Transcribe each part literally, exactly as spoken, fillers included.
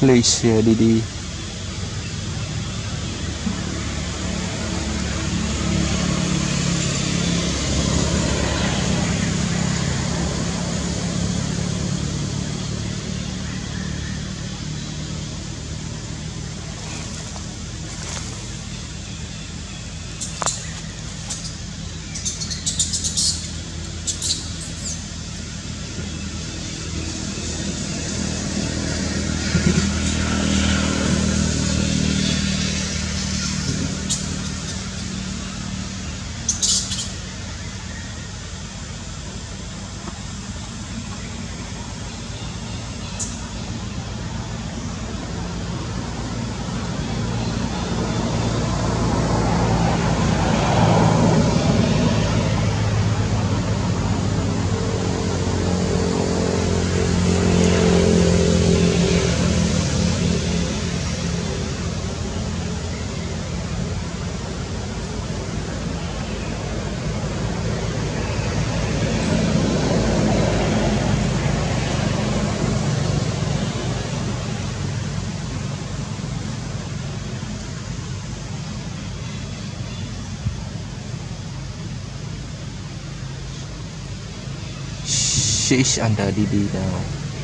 place here, Didi. She's under Didi now,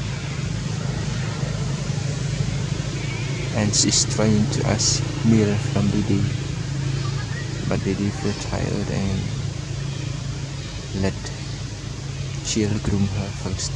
and she's trying to ask milk from Didi, but Didi feel tired and let she'll groom her first.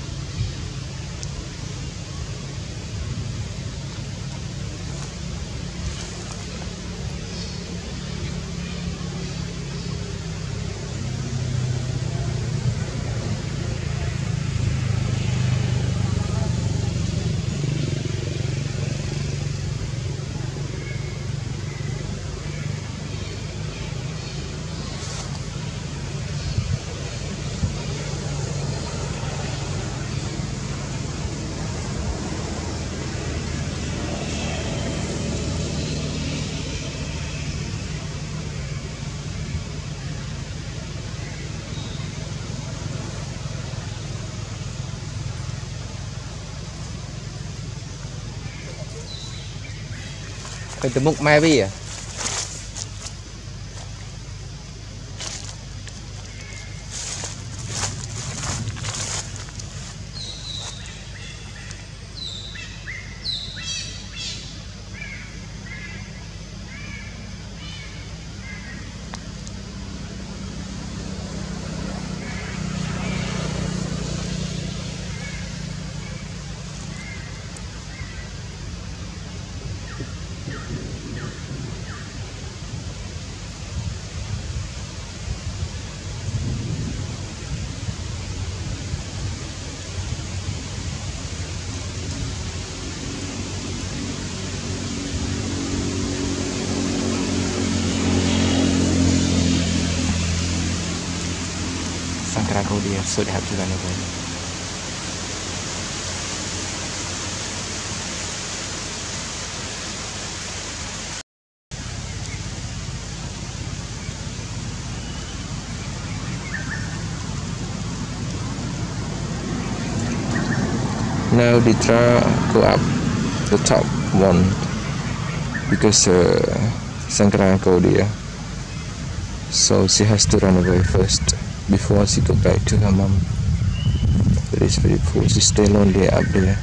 Phải từ mục mai đi à? Sankra go there, so they have to run away. Now Diedra go up the top one because uh, Sankra go there, so she has to run away first before she go back to her mom. It is very full. She stay lonely up there.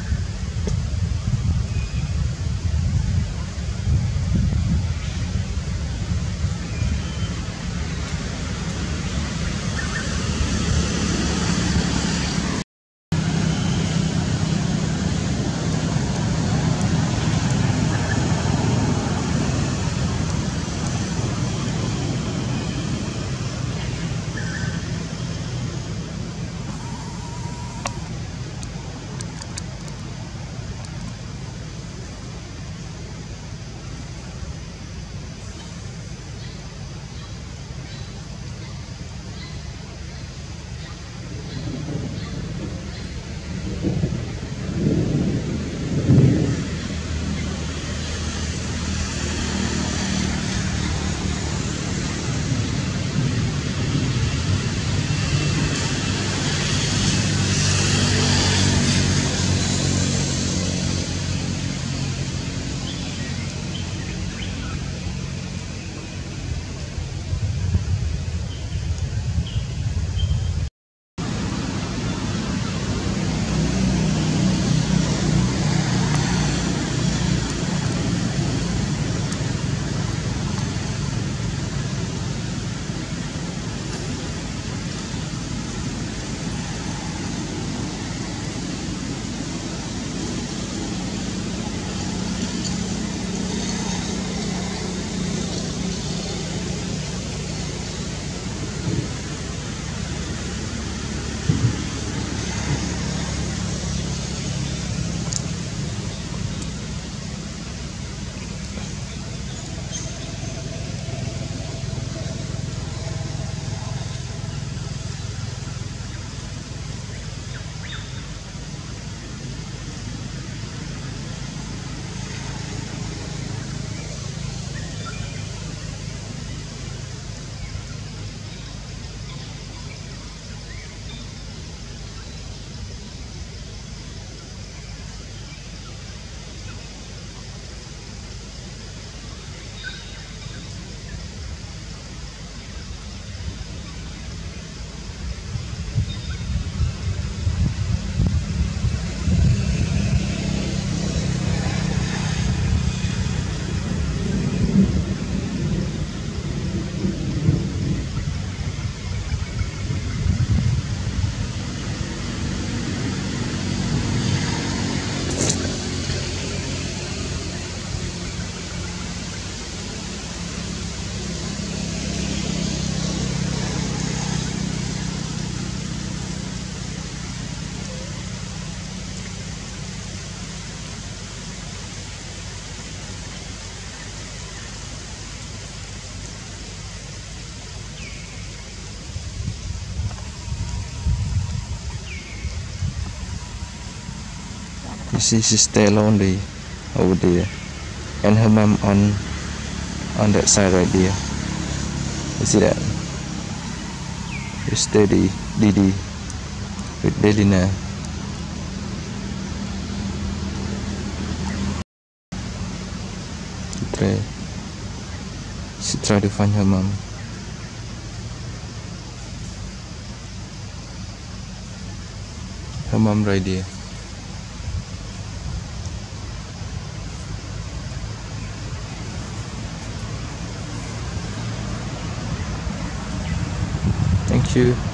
You see, she stay lonely over there, and her mom on on that side right there. You see that? You steady, Didi, with Daddy now. She try, she try to find her mom. Her mom right there. Thank you.